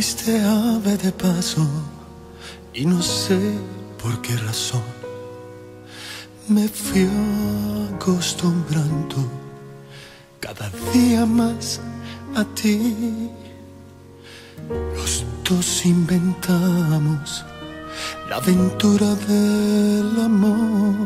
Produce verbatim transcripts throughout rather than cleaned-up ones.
fuiste ave de paso y no sé por qué razón me fui acostumbrando cada día más a ti. Los dos inventamos la aventura del amor.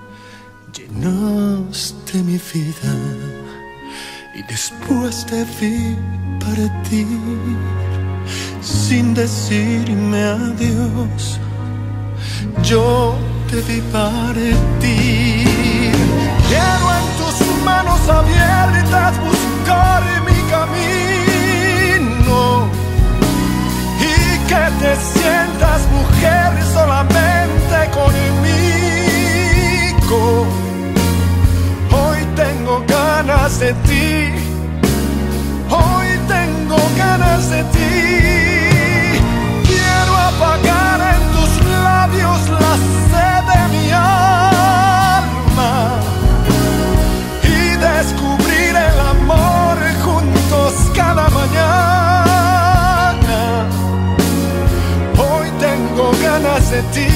Llenaste mi vida y después te vi partir sin decirme adiós. Yo te vi partir. Quiero en tus manos abiertas buscar mi camino y que te sientas mujer solamente conmigo. Hoy tengo ganas de ti, hoy tengo ganas de ti. Quiero apagar en tus labios la sed de mi alma y descubrir el amor juntos cada mañana. Hoy tengo ganas de ti,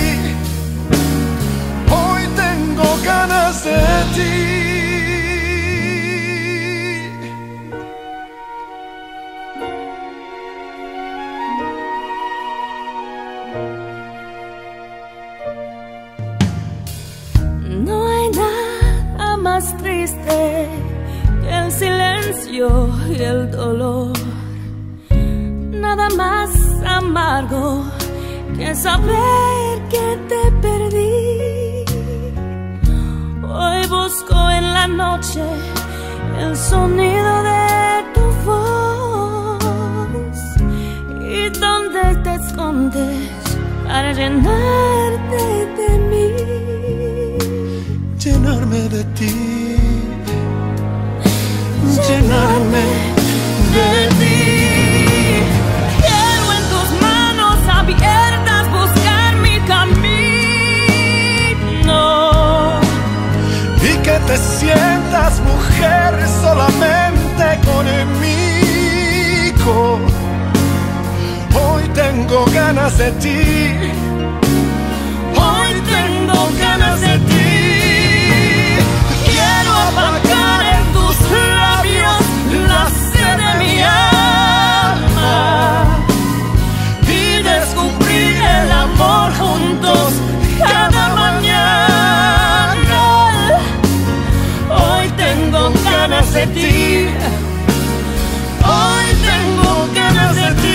hoy tengo ganas de ti. No hay nada más triste que el silencio y el dolor, nada más amargo que saber que te perdí. Hoy busco en la noche el sonido de tu voz y donde te escondes para llenarte de mí. Llenarme de ti, llenarme de ti. Quiero en tus manos abiertas buscar mi camino Y que te sientas mujer solamente conmigo. Hoy tengo ganas de ti, hoy tengo ganas de ti. Quiero apagar en tus labios la sed de mi alma y descubrir el amor juntos cada mañana. Hoy tengo ganas de ti, hoy tengo ganas de ti.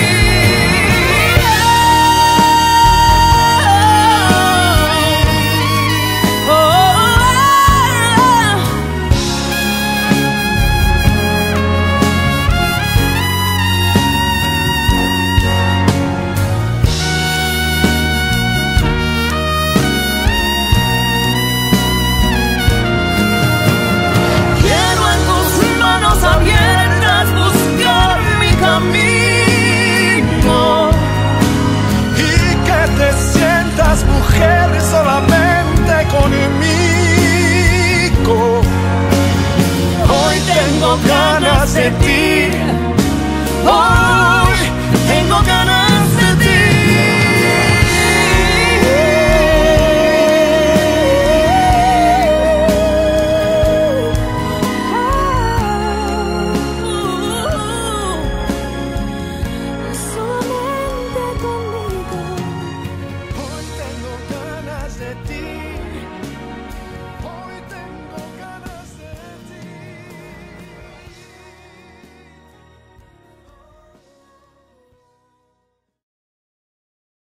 Mujer solamente conmigo. Hoy tengo ganas de ti, hoy